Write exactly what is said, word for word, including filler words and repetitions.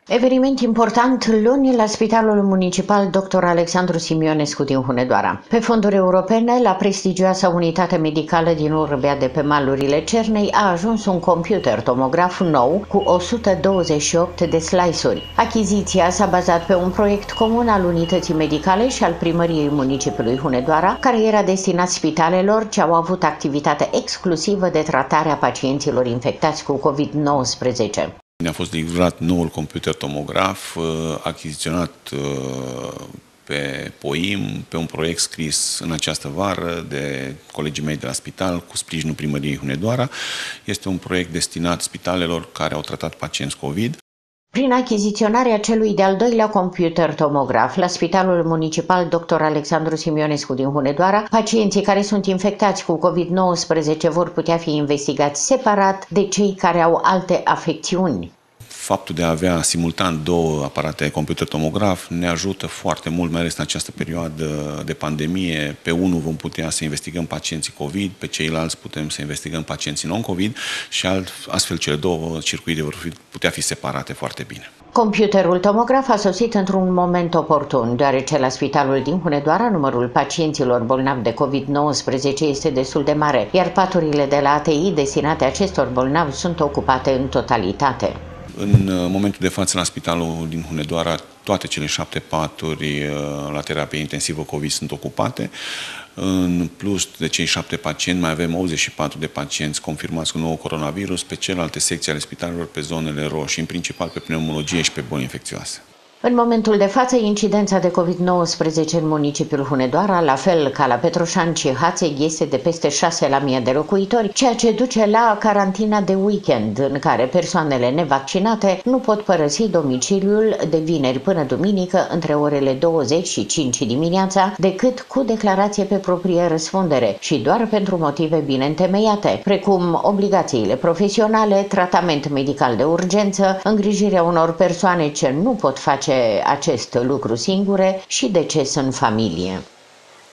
Eveniment important luni la Spitalul Municipal doctor Alexandru Simionescu din Hunedoara. Pe fonduri europene, la prestigioasa unitate medicală din Urbea de pe malurile Cernei a ajuns un computer tomograf nou cu o sută douăzeci și opt de slice-uri. Achiziția s-a bazat pe un proiect comun al unității medicale și al primăriei municipiului Hunedoara, care era destinat spitalelor ce au avut activitate exclusivă de tratare a pacienților infectați cu COVID nouăsprezece. Ne-a fost livrat noul computer tomograf, achiziționat pe POIM, pe un proiect scris în această vară de colegii mei de la spital, cu sprijinul primăriei Hunedoara. Este un proiect destinat spitalelor care au tratat pacienți COVID. Prin achiziționarea celui de-al doilea computer tomograf la Spitalul Municipal doctor Alexandru Simionescu din Hunedoara, pacienții care sunt infectați cu COVID nouăsprezece vor putea fi investigați separat de cei care au alte afecțiuni. Faptul de a avea simultan două aparate computer tomograf ne ajută foarte mult, mai ales în această perioadă de pandemie. Pe unul vom putea să investigăm pacienții COVID, pe ceilalți putem să investigăm pacienții non-COVID și astfel cele două circuite vor putea fi separate foarte bine. Computerul tomograf a sosit într-un moment oportun, deoarece la Spitalul din Hunedoara numărul pacienților bolnavi de COVID nouăsprezece este destul de mare, iar paturile de la A T I destinate acestor bolnavi sunt ocupate în totalitate. În momentul de față, la Spitalul din Hunedoara, toate cele șapte paturi la terapie intensivă COVID sunt ocupate. În plus de cei șapte pacienți, mai avem optzeci și patru de pacienți confirmați cu nou coronavirus pe celelalte secții ale spitalelor pe zonele roșii, în principal pe pneumologie și pe boli infecțioase. În momentul de față, incidența de COVID nouăsprezece în municipiul Hunedoara, la fel ca la Petroșani și Hațeg, este de peste șase la mie de locuitori, ceea ce duce la carantina de weekend, în care persoanele nevaccinate nu pot părăsi domiciliul de vineri până duminică între orele douăzeci și cinci dimineața, decât cu declarație pe proprie răspundere și doar pentru motive bine întemeiate, precum obligațiile profesionale, tratament medical de urgență, îngrijirea unor persoane ce nu pot face acest lucru singure și deces în familie.